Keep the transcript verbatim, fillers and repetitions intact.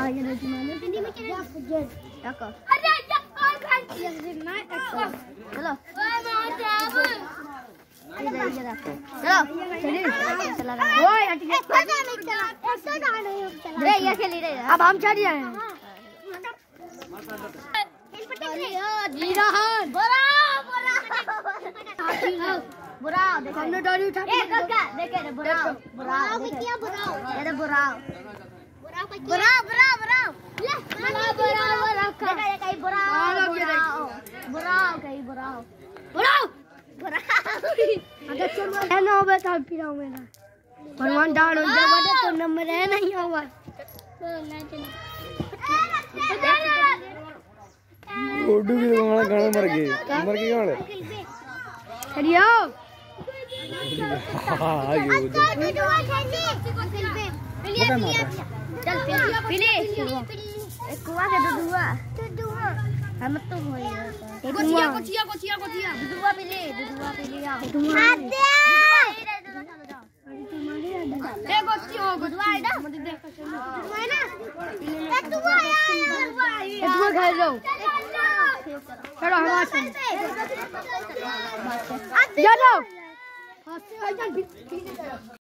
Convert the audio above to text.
हाँ ये नहीं माने हिंदी में क्या जेड देखो अरे ये कौन खान ये मैं चलो इधर इधर चलो चलिए चला रहा ओए हट गया पता नहीं चला ऐसा ना नहीं चला रे ये खेल रहे अब हम चढ़ जाए जीरान बोरा बोरा बुरा देखो हमने डोरी उठा के काका देखे रे बुरा बुरा क्या बुरा ये रे बुरा बुरा बुरा बुरा बुरा ले बुरा बुरा बुरा देखा ये कहीं बुरा बुरा कहीं बुरा बुरा बुरा अगर चल मैं ना होवे तो फिर मेरा भगवान डाल हो जा बड़े तो नंबर है नहीं होगा ओडू की गाना गाना मर गए मर गए गाना हरियो हां ये चल पिले एक कुआ के दुदुआ दुदुआ हम तो होई कोचिया कोचिया कोचिया कोचिया दुदुआ पिले दुदुआ पिले आ दुदुआ ए कोचिया हो दुदुआ है ना दुदुआ है ना दुदुआ यार दुदुआ खा लो चलो हमारे साथ जाओ हां से